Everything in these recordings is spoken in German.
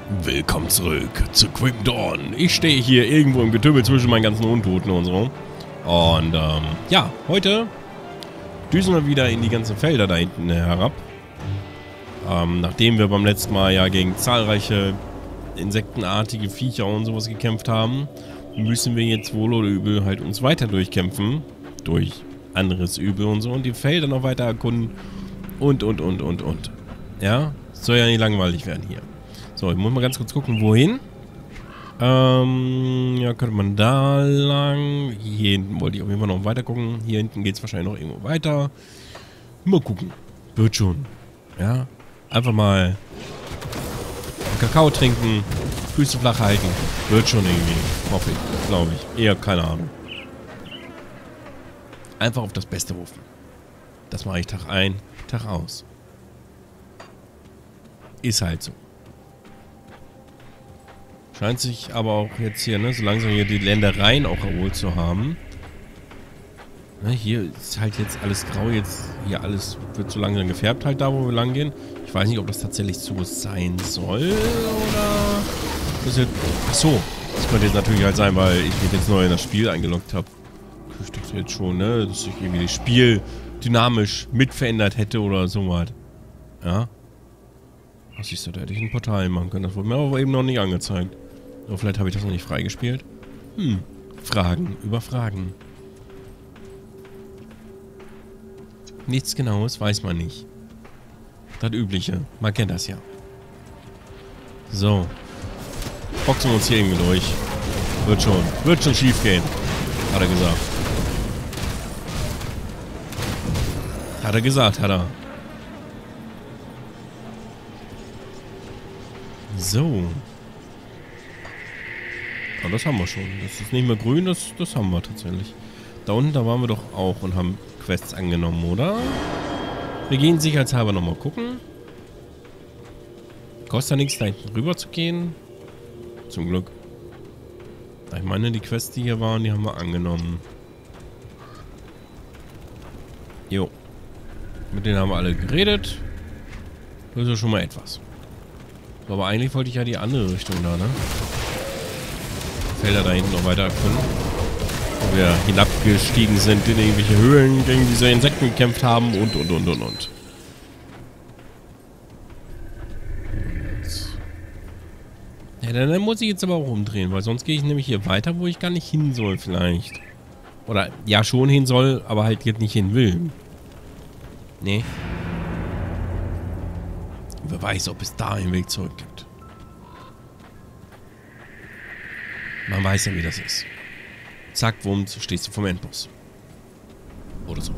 Willkommen zurück zu Grim Dawn. Ich stehe hier irgendwo im Getümmel zwischen meinen ganzen Untoten und so. Und ja, heute düsen wir wieder in die ganzen Felder da hinten herab. Nachdem wir beim letzten Mal ja gegen zahlreiche insektenartige Viecher und sowas gekämpft haben, müssen wir jetzt wohl oder übel halt uns weiter durchkämpfen. Durch anderes Übel und so. Und die Felder noch weiter erkunden. Und. Ja, soll ja nicht langweilig werden hier. So, ich muss mal ganz kurz gucken, wohin. Ja, könnte man da lang. Hier hinten wollte ich auf jeden Fall noch weiter gucken. Hier hinten geht es wahrscheinlich noch irgendwo weiter. Mal gucken. Wird schon. Ja, einfach mal Kakao trinken, Füße flach halten. Wird schon irgendwie. Hoffe ich, glaube ich. Eher keine Ahnung. Einfach auf das Beste rufen. Das mache ich Tag ein, Tag aus. Ist halt so. Scheint sich aber auch jetzt hier, ne, so langsam hier die Ländereien auch erholt zu haben. Ne, hier ist halt jetzt alles grau, jetzt hier alles wird so langsam gefärbt halt da, wo wir lang gehen. Ich weiß nicht, ob das tatsächlich so sein soll, oder... Das jetzt, achso, das könnte jetzt natürlich halt sein, weil ich mich jetzt neu in das Spiel eingeloggt habe. Ich dachte jetzt schon, ne, dass sich irgendwie das Spiel dynamisch mitverändert hätte oder so was. Ja. Was siehst du, da hätte ich ein Portal machen können. Das wurde mir aber eben noch nicht angezeigt. Oder vielleicht habe ich das noch nicht freigespielt. Fragen über Fragen. Nichts Genaues weiß man nicht. Das Übliche. Man kennt das ja. So. Boxen wir uns hier irgendwie durch. Wird schon schief gehen. Hat er gesagt. Hat er. So. Aber das haben wir schon. Das ist nicht mehr grün, das haben wir tatsächlich. Da unten, da waren wir doch auch und haben Quests angenommen, oder? Wir gehen sicherheitshalber nochmal gucken. Kostet ja nichts, da hinten rüber zu gehen. Zum Glück. Ich meine, die Quests, die hier waren, die haben wir angenommen. Jo. Mit denen haben wir alle geredet. Das ist ja schon mal etwas. Aber eigentlich wollte ich ja die andere Richtung da, ne? Felder da hinten noch weiter erkunden. Wo wir hinabgestiegen sind in irgendwelche Höhlen, gegen diese Insekten gekämpft haben und. Ja, dann muss ich jetzt aber auch umdrehen, weil sonst gehe ich nämlich hier weiter, wo ich gar nicht hin soll vielleicht. Oder ja schon hin soll, aber halt jetzt nicht hin will. Nee. Wer weiß, ob es da einen Weg zurück gibt. Man weiß ja, wie das ist. Zack, wumms, stehst du vom Endboss. Oder so.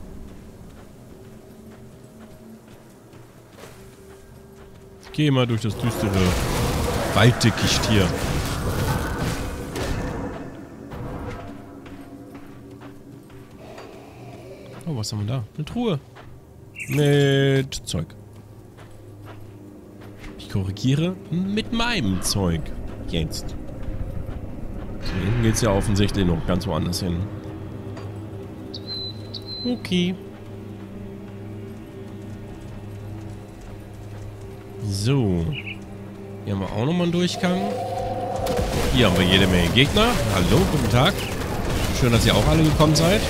Ich gehe mal durch das düstere Walddickicht hier. Oh, was haben wir da? Eine Truhe. Mit Zeug. Ich korrigiere mit meinem Zeug. Jetzt. So, hinten geht es ja offensichtlich noch ganz woanders hin. Okay. So. Hier haben wir auch nochmal einen Durchgang. Hier haben wir jede Menge Gegner. Hallo, guten Tag. Schön, dass ihr auch alle gekommen seid.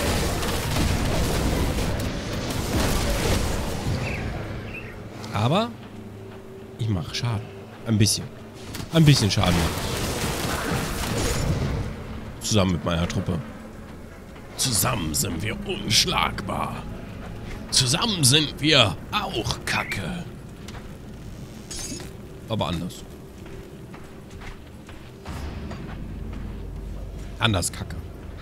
Aber ich mache Schaden. Ein bisschen. Ein bisschen Schaden. Zusammen mit meiner Truppe. Zusammen sind wir unschlagbar. Zusammen sind wir auch Kacke. Aber anders. Anders Kacke.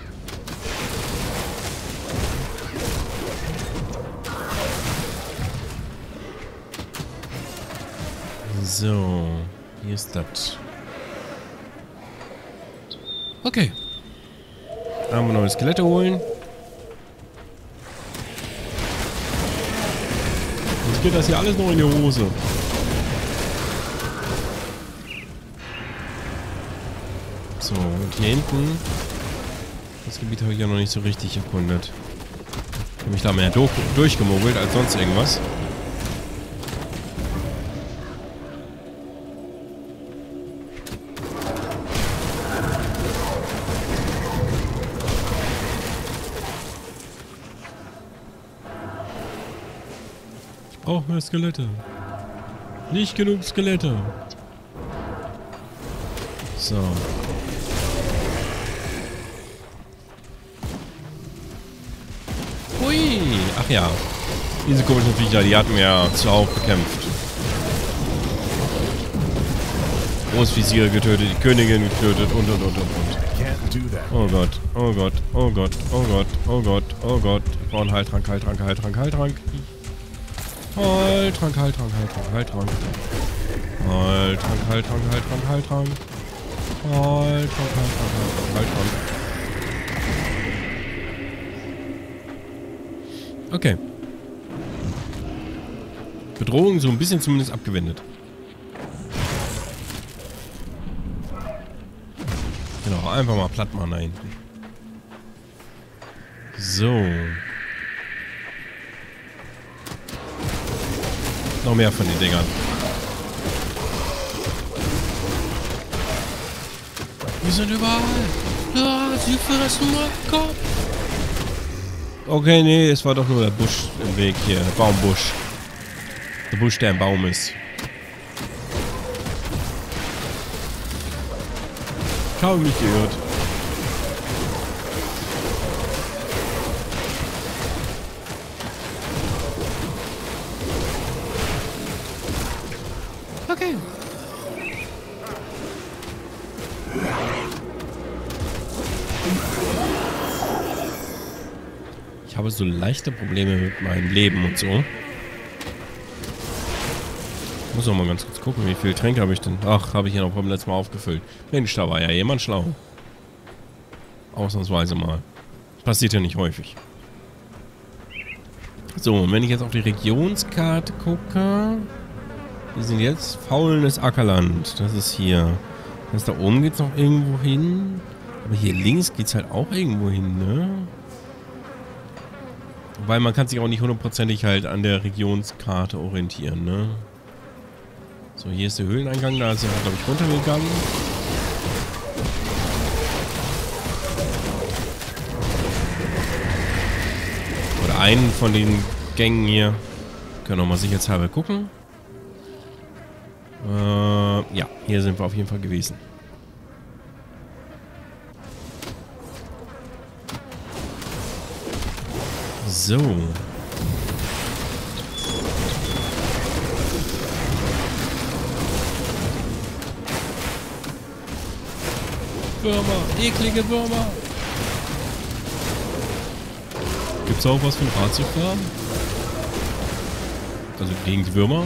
So. Hier ist das. Okay. Haben wir neue Skelette holen. Jetzt geht das hier alles noch in die Hose. So, und hier hinten. Das Gebiet habe ich ja noch nicht so richtig erkundet. Ich habe mich da mehr durchgemogelt als sonst irgendwas. brauche mehr Skelette. Nicht genug Skelette. So. Hui. Ach ja. Diese komischen Viecher, die hatten wir ja zuhauf bekämpft. Großviziere getötet, die Königin getötet und. Oh Gott, oh Gott, oh Gott, oh Gott, oh Gott, oh Gott. Wir brauchen Heiltrank, Heiltrank, Heiltrank, Heiltrank. Heiltrank, Heiltrank, Heiltrank, Heiltrank. Heiltrank, Heiltrank, Heiltrank, Heiltrank. Heiltrank, Heiltrank, Heiltrank, Heiltrank. Okay. Bedrohung so ein bisschen zumindest abgewendet. Genau, einfach mal platt machen da hinten. So. Noch mehr von den Dingern. Wir sind überall. Ja, sie fressen meinen Kopf. Okay, nee, es war doch nur der Busch im Weg hier. Der Baumbusch. Der Busch, der ein Baum ist. Ich habe mich geirrt. Okay. Ich habe so leichte Probleme mit meinem Leben und so. Muss auch mal ganz kurz gucken, wie viele Tränke habe ich denn? Ach, habe ich ja noch beim letzten Mal aufgefüllt. Mensch, da war ja jemand schlau. Ausnahmsweise mal. Passiert ja nicht häufig. So, und wenn ich jetzt auf die Regionskarte gucke. Wir sind jetzt faulendes Ackerland. Das ist hier. Das da oben geht es noch irgendwo hin. Aber hier links geht es halt auch irgendwo hin, ne? Weil man kann sich auch nicht hundertprozentig halt an der Regionskarte orientieren, ne? So, hier ist der Höhleneingang, da ist er, glaube ich, runtergegangen. Oder einen von den Gängen hier. Können wir mal sicherheitshalber gucken. Ja, hier sind wir auf jeden Fall gewesen. So. Würmer, eklige Würmer. Gibt's auch was für ein Ratiofarben? Also gegen die Würmer?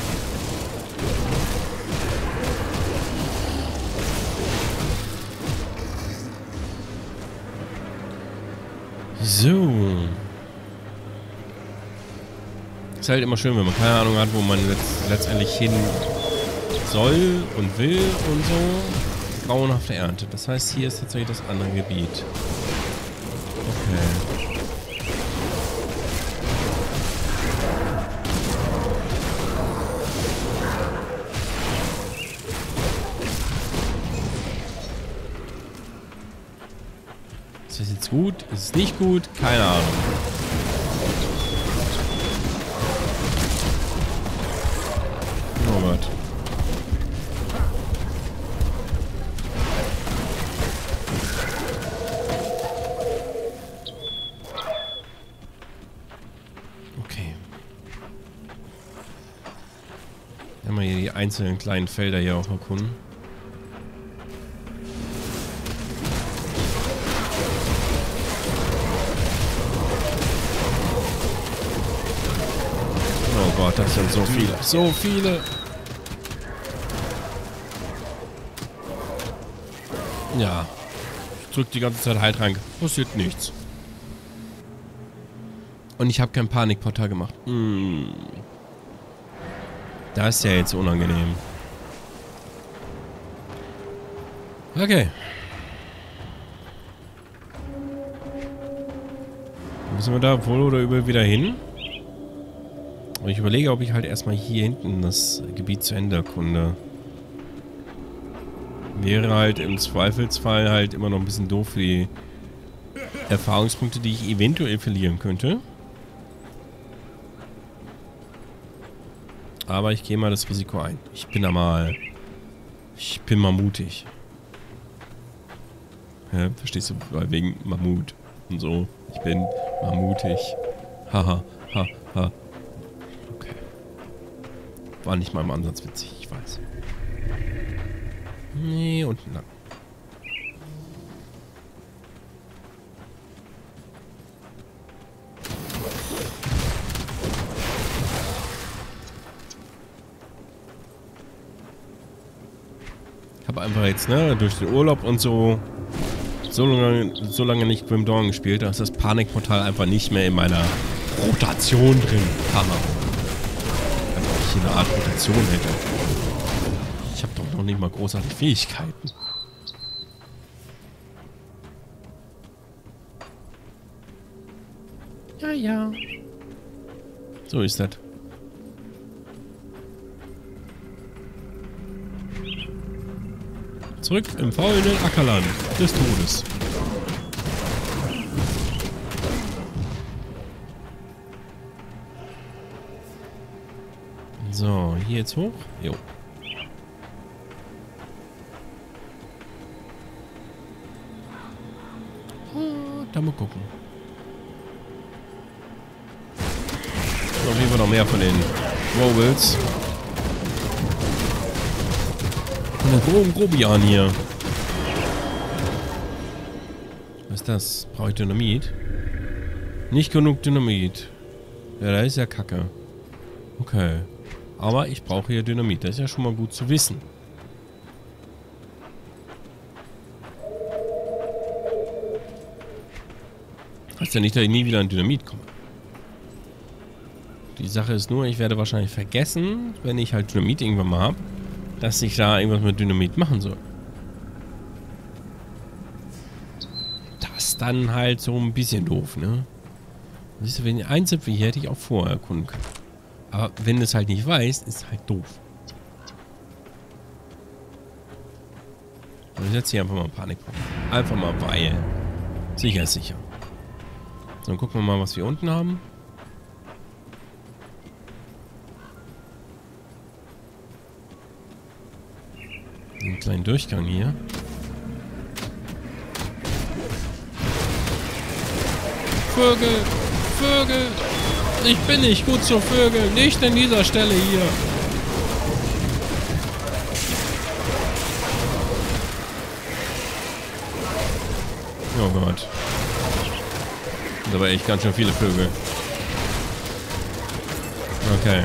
So. Ist halt immer schön, wenn man keine Ahnung hat, wo man letztendlich hin soll und will und so. Grauenhafte Ernte. Das heißt, hier ist tatsächlich das andere Gebiet. Okay. Ist das jetzt gut? Ist es nicht gut? Keine Ahnung. Oh Gott. Okay. Dann mal hier die einzelnen kleinen Felder hier auch erkunden. Oh Gott, das sind so viele. So viele. Ja. Ich drück die ganze Zeit Heiltrank. Passiert nichts. Und ich habe kein Panikportal gemacht. Das ist ja jetzt unangenehm. Okay. Müssen wir da wohl oder übel wieder hin? Und ich überlege, ob ich halt erstmal hier hinten das Gebiet zu Ende erkunde. Wäre halt im Zweifelsfall halt immer noch ein bisschen doof für die Erfahrungspunkte, die ich eventuell verlieren könnte. Aber ich gehe mal das Risiko ein. Ich bin mal mutig. Ja, verstehst du? Weil wegen Mammut und so. Ich bin mal mutig. Haha, ha, ha. Okay. War nicht mal im Ansatz witzig, ich weiß. Nee, unten lang. Ich habe einfach jetzt, ne, durch den Urlaub und so lange nicht Grim Dawn gespielt, da ist das Panikportal einfach nicht mehr in meiner Rotation drin. Hammer. Als ob ich hier eine Art Rotation hätte. Ich habe doch noch nicht mal großartige Fähigkeiten. Ja, ja. So ist das. Zurück im faulenden Ackerland des Todes. So, hier jetzt hoch. Jo. Da mal gucken. So, auf jeden Fall noch mehr von den Robles. Von den groben Grobian hier. Was ist das? Brauche ich Dynamit? Nicht genug Dynamit. Ja, da ist ja Kacke. Okay. Aber ich brauche hier Dynamit. Das ist ja schon mal gut zu wissen. Heißt ja nicht, dass ich nie wieder an Dynamit komme. Die Sache ist nur, ich werde wahrscheinlich vergessen, wenn ich halt Dynamit irgendwann mal habe, dass ich da irgendwas mit Dynamit machen soll. Das ist dann halt so ein bisschen doof, ne? Siehst du, wenn ich einen Zipfel hier hätte ich auch vorher erkunden können. Aber wenn du es halt nicht weißt, ist halt doof. Und ich setze hier einfach mal Panik. Einfach mal weil. Sicher ist sicher. So, dann gucken wir mal, was wir unten haben. Einen kleinen Durchgang hier. Vögel! Vögel! Ich bin nicht gut zu Vögeln. Nicht an dieser Stelle hier. Oh Gott. Das sind aber echt ganz schön viele Vögel. Okay.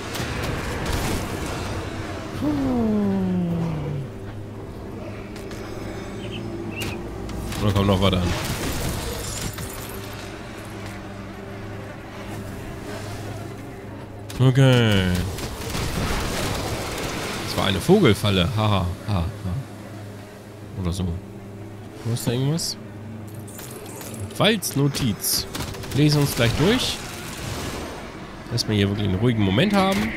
Da kommt noch was an. Okay. Das war eine Vogelfalle. Haha. Ha, ha. Oder so. Wo ist da irgendwas? Walznotiz. Lesen uns gleich durch. Dass wir hier wirklich einen ruhigen Moment haben.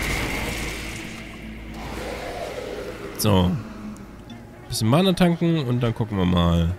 So. Bisschen Mana tanken und dann gucken wir mal.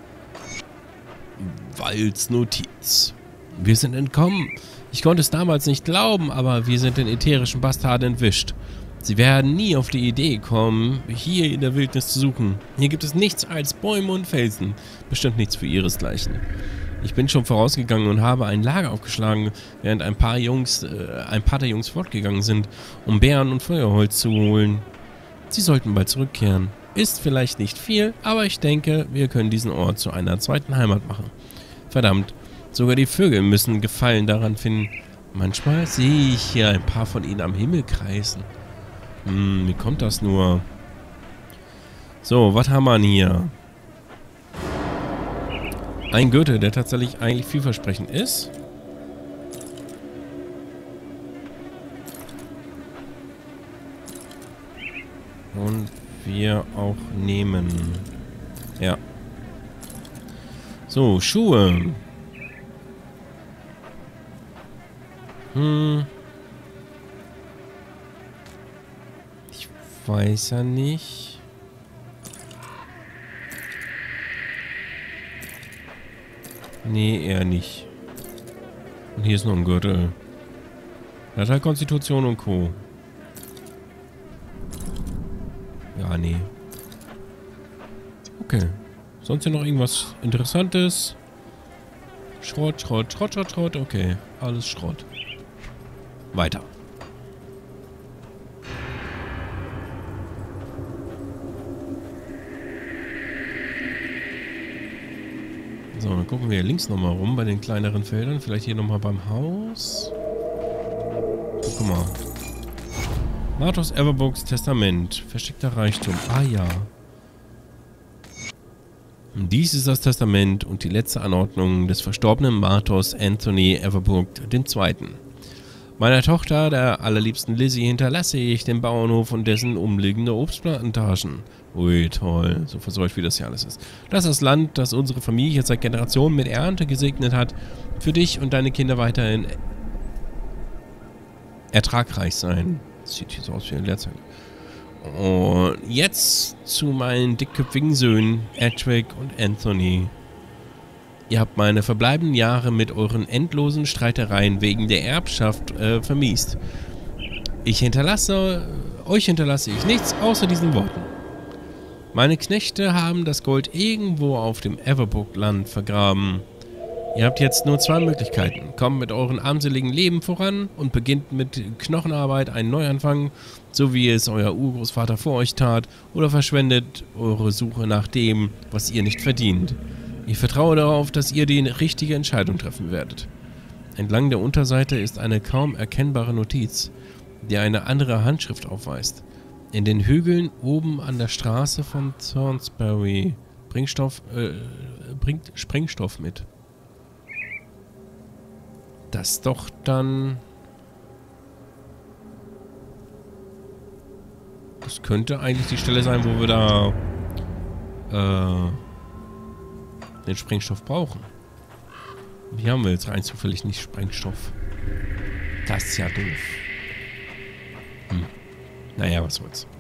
Walznotiz. Wir sind entkommen. Ich konnte es damals nicht glauben, aber wir sind den ätherischen Bastarden entwischt. Sie werden nie auf die Idee kommen, hier in der Wildnis zu suchen. Hier gibt es nichts als Bäume und Felsen. Bestimmt nichts für ihresgleichen. Ich bin schon vorausgegangen und habe ein Lager aufgeschlagen, während ein paar der Jungs fortgegangen sind, um Beeren und Feuerholz zu holen. Sie sollten bald zurückkehren. Ist vielleicht nicht viel, aber ich denke, wir können diesen Ort zu einer zweiten Heimat machen. Verdammt, sogar die Vögel müssen Gefallen daran finden. Manchmal sehe ich hier ein paar von ihnen am Himmel kreisen. Wie kommt das nur? So, was haben wir denn hier? Ein Gürtel, der tatsächlich eigentlich vielversprechend ist. Und wir auch nehmen. Ja. So, Schuhe. Ich weiß ja nicht. Nee, eher nicht. Und hier ist noch ein Gürtel. Das hat halt Konstitution und Co. Ja, nee. Okay. Sonst hier noch irgendwas Interessantes? Schrott, Schrott, Schrott, Schrott, Schrott. Okay, alles Schrott. Weiter. So, dann gucken wir hier links nochmal rum bei den kleineren Feldern. Vielleicht hier nochmal beim Haus. Guck mal. Martos Everbooks Testament. Versteckter Reichtum. Ah ja. Dies ist das Testament und die letzte Anordnung des verstorbenen Martos Anthony Everbook II. Meiner Tochter, der allerliebsten Lizzie, hinterlasse ich den Bauernhof und dessen umliegende Obstplantagen. Ui, toll. So verseucht, wie das hier alles ist. Das ist das Land, das unsere Familie seit Generationen mit Ernte gesegnet hat. Für dich und deine Kinder weiterhin ertragreich sein. Das sieht hier so aus wie eine Leerzeichen. Und jetzt zu meinen dickköpfigen Söhnen, Edric und Anthony. Ihr habt meine verbleibenden Jahre mit euren endlosen Streitereien wegen der Erbschaft vermiest. Euch hinterlasse ich nichts außer diesen Worten. Meine Knechte haben das Gold irgendwo auf dem Everbook-Land vergraben. Ihr habt jetzt nur zwei Möglichkeiten. Kommt mit euren armseligen Leben voran und beginnt mit Knochenarbeit einen Neuanfang, so wie es euer Urgroßvater vor euch tat, oder verschwendet eure Suche nach dem, was ihr nicht verdient. Ich vertraue darauf, dass ihr die richtige Entscheidung treffen werdet. Entlang der Unterseite ist eine kaum erkennbare Notiz, die eine andere Handschrift aufweist. In den Hügeln oben an der Straße von Thornsbury bringt Sprengstoff mit. Das doch dann... Das könnte eigentlich die Stelle sein, wo wir da den Sprengstoff brauchen. Hier haben wir jetzt rein zufällig nicht Sprengstoff. Das ist ja doof. Naja, was soll's.